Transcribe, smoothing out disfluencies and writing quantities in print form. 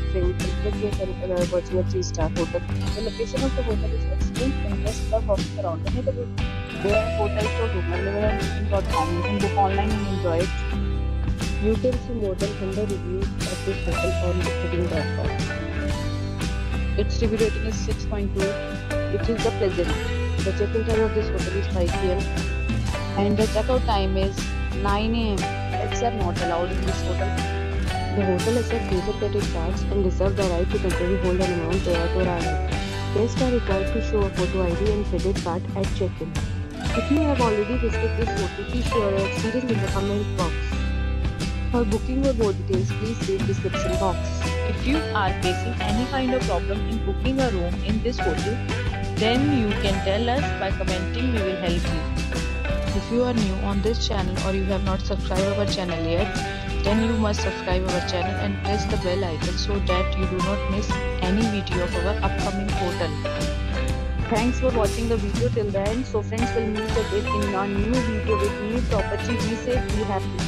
laughing, and watching a 3-star hotel. The location of the hotel is excellent and guests love walking around the neighborhood. There are hotels or hotel level on booking.com. You can book online and enjoy it. You can see more than 100 reviews of this hotel on booking.com. Its review rating is 6.2, which is the pleasant. The check-in time of this hotel is 5 p.m. and the checkout time is 9 a.m. Pets are not allowed in this hotel. The hotel accepts major credit cards and reserves the right to temporarily hold an amount prior to arrival. Guests are required to show a photo ID and credit card at check-in. If you have already visited this hotel, please share your experience in the comment box. For booking or more details, please read description box. If you are facing any kind of problem in booking a room in this hotel, then you can tell us by commenting. We will help you. If you are new on this channel or you have not subscribed our channel yet, then you must subscribe our channel and press the bell icon so that you do not miss any video of our upcoming hotel. Thanks for watching the video till the end. So friends, will meet again in a new video with new property. Be safe, be happy.